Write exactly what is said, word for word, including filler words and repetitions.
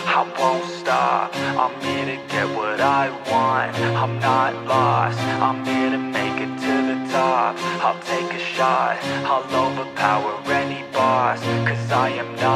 I won't stop. I'm here to get what I want. I'm not lost. I'm here to make it to the top. I'll take a shot. I'll overpower any boss, 'cause I am not